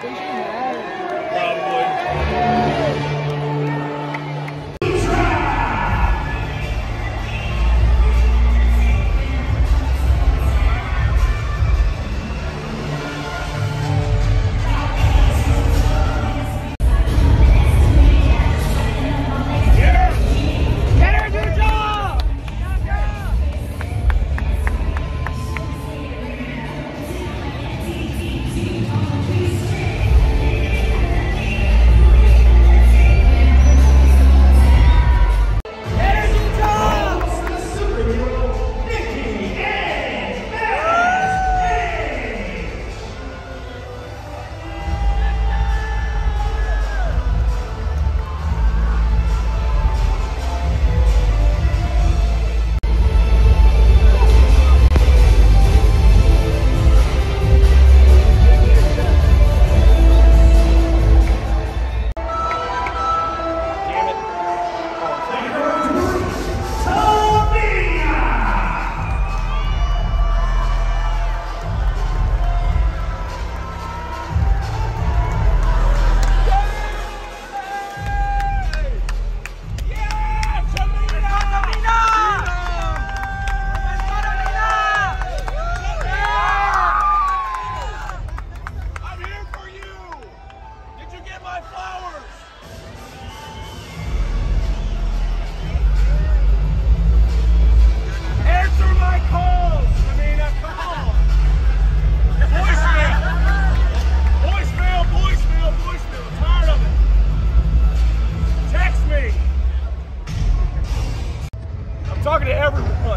talking to everyone.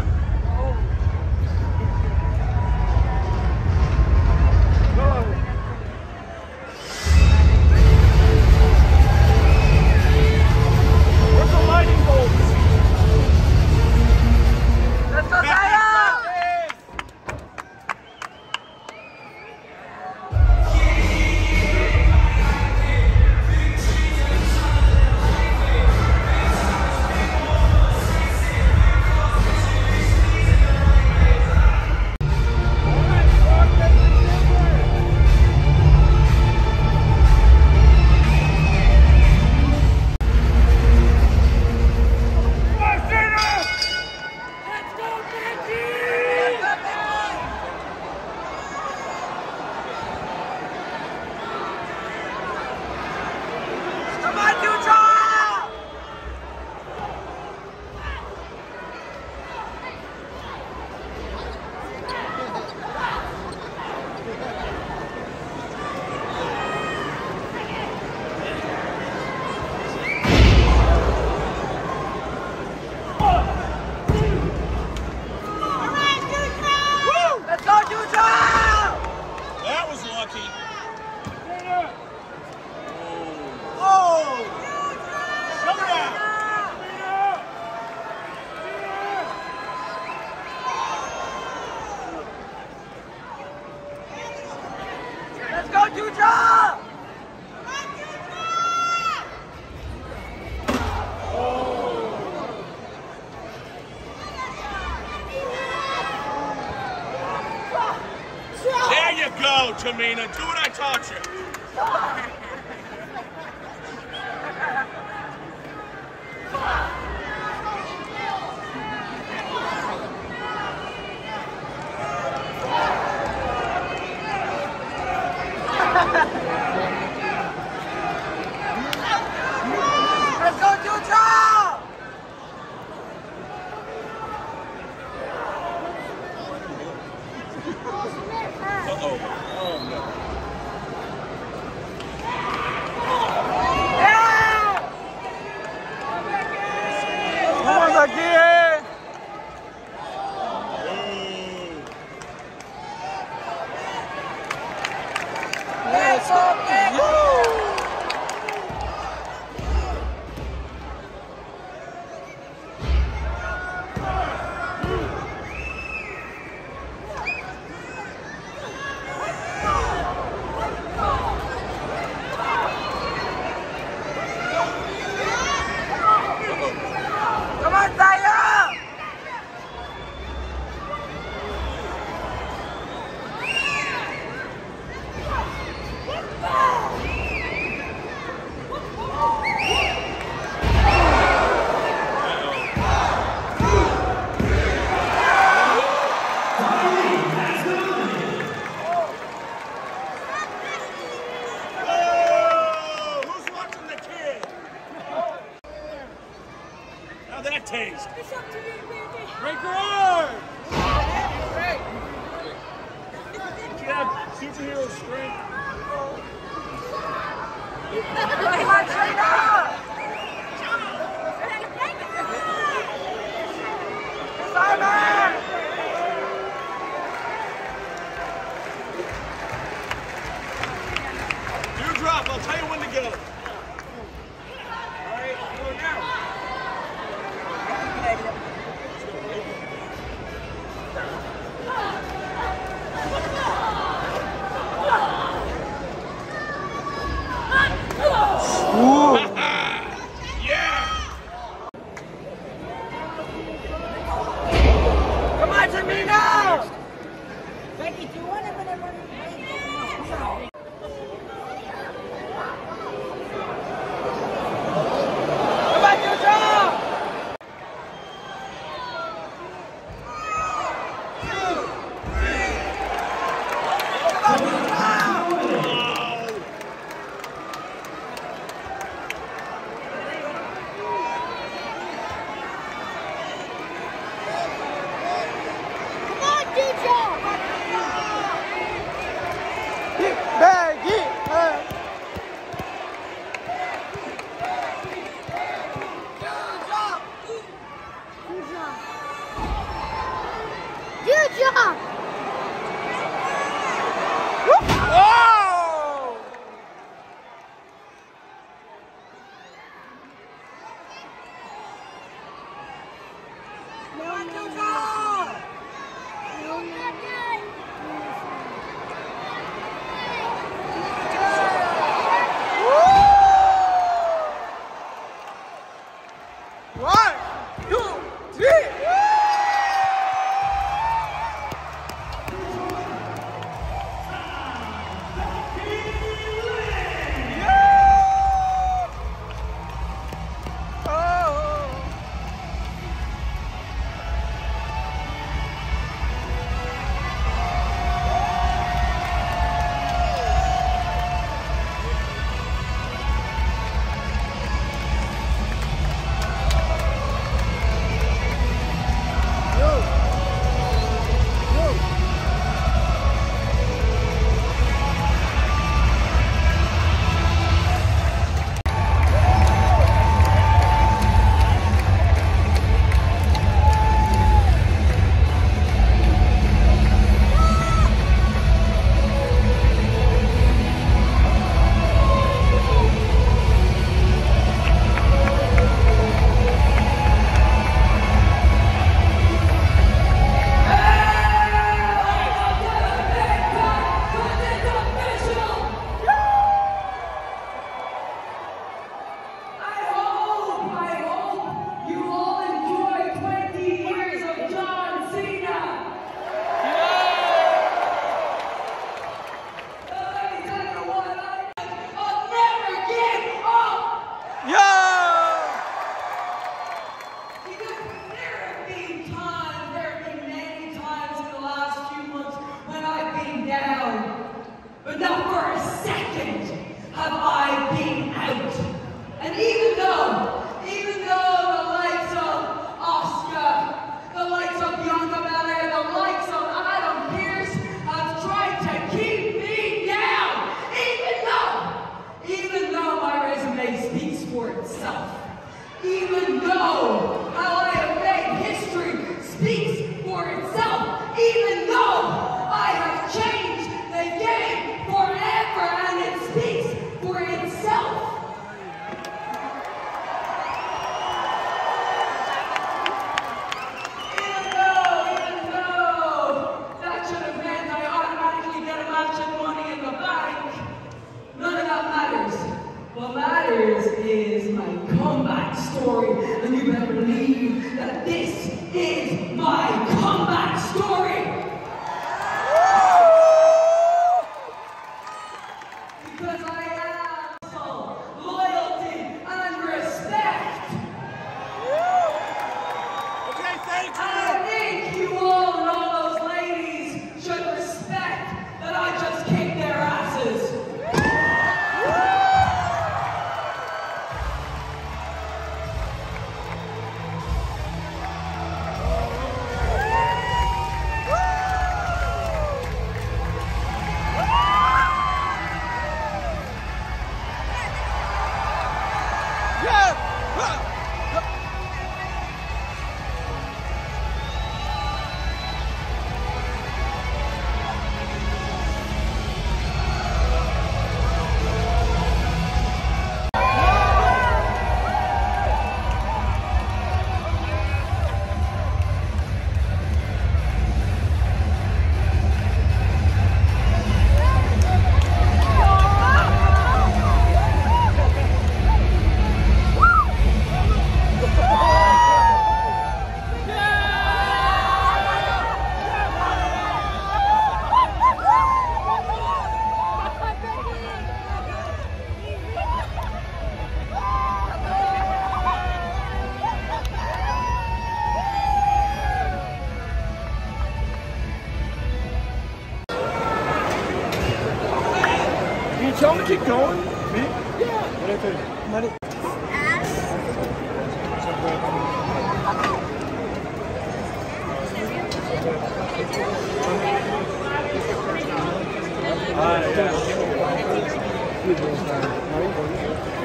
Where's the lightning bolts? Let's go, Tayo! Let's go, Dutra! There you go, Tamina. Do what I taught you. Let's go, Dutra! Uh-oh. Oh, no. Yeah! Vamos aqui! Let's go, Come on, Tayo! Break your arm! She had superhero strength. Come on, Trina! Simon! Dewdrop, I'll tell you when to go. Come on, Tamina! Becky, do you want to whenever Come on, Dewdrop! Good job! But not for a second have I been out. And even though the likes of Oscar, the likes of Bianca Belair, the likes of Adam Pearce have tried to keep me down, even though my resume speaks for itself, even though how I have made history speaks for itself, even though I have changed the game forever and it speaks for itself. Even though that should have meant I automatically get a match and money in the bank, none of that matters. What matters is my comeback story, and you better believe that this is my comeback story. Because I am soul, loyalty, and respect. Okay, thank you. I think you all and all those ladies should respect that I just kicked their asses. Tell him to keep going. Me? Yeah. What I tell you? Money. Yeah.